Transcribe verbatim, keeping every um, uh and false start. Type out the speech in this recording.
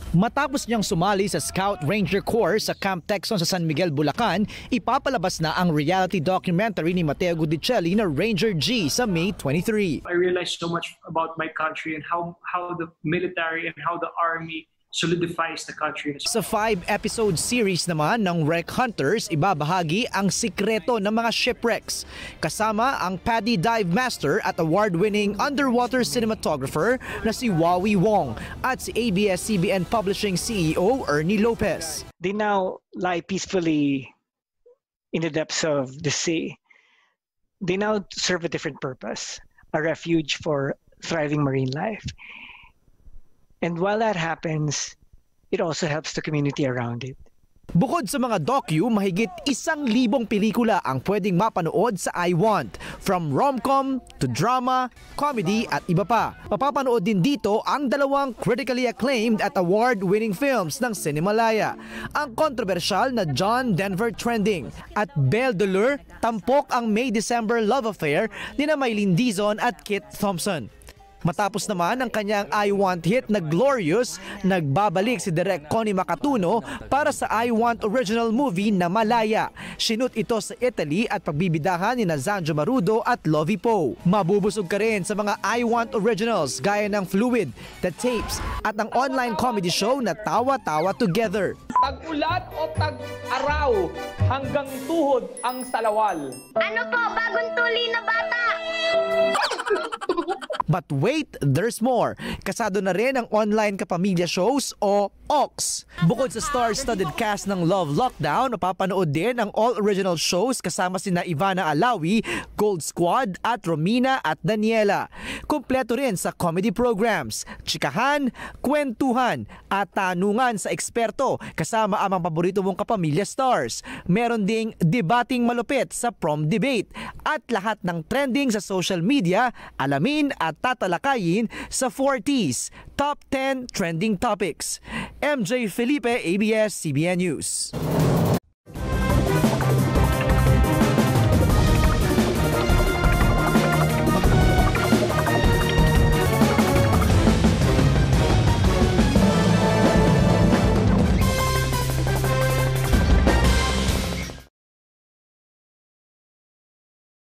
Matapos niyang sumali sa Scout Ranger Corps sa Camp Texon sa San Miguel, Bulacan, ipapalabas na ang reality documentary ni Mateo Gudicelli na Ranger G sa May twenty-third. I realized so much about my country and how how the military and how the army solidifies the country. Sa five-episode series naman ng Wreck Hunters, ibabahagi ang sikreto ng mga shipwrecks. Kasama ang Paddy Dive Master at award-winning underwater cinematographer na si Wawi Wong at si A B S C B N Publishing C E O Ernie Lopez. They now lie peacefully in the depths of the sea. They now serve a different purpose, a refuge for thriving marine life. And while that happens, it also helps the community around it. Bukod sa mga docu, mahigit isang libong pelikula ang pwedeng mapanood sa I Want. From rom-com to drama, comedy at iba pa. Mapapanood din dito ang dalawang critically acclaimed at award-winning films ng Cinemalaya. Ang kontrobersyal na John Denver Trending at Belle de Lure, tampok ang May-December love affair ni na Mylene Dizon at Kit Thompson. Matapos naman ang kanyang I Want hit na Glorious, nagbabalik si Direk Connie Macatuno para sa I Want original movie na Malaya. Sinut ito sa Italy at pagbibidahan ni Zanjo Marudo at Lovie Poe. Mabubusog ka rin sa mga I Want originals gaya ng Fluid, The Tapes at ang online comedy show na Tawa-Tawa Together. Tag-ulat o tag-araw hanggang tuhod ang salawal. Ano po, bagong tuli na bata? But wait, there's more. Kasado na rin ang online kapamilya shows o O X. Bukod sa star-studded cast ng Love Lockdown, napapanood din ang all-original shows kasama sina Ivana Alawi, Gold Squad at Romina at Daniela. Kumpleto rin sa comedy programs, chikahan, kwentuhan at tanungan sa eksperto kasama ang mga paborito mong kapamilya stars. Meron ding debating malupit sa prom debate at lahat ng trending sa social media, alamin at tatalakayin sa forties Top ten Trending Topics. M J Felipe, A B S C B N News.